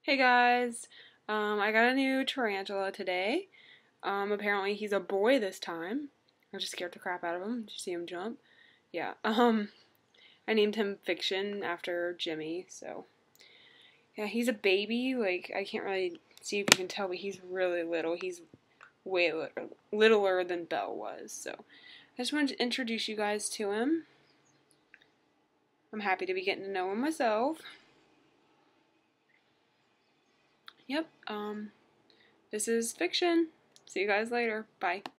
Hey guys, I got a new tarantula today. Apparently he's a boy this time. I just scared the crap out of him. Did you see him jump? Yeah. I named him Fiction after Jimmy, so. Yeah, he's a baby. Like, I can't really see if you can tell, but he's really little. He's way littler than Belle was, so. I just wanted to introduce you guys to him. I'm happy to be getting to know him myself. Yep, this is Fiction. See you guys later. Bye.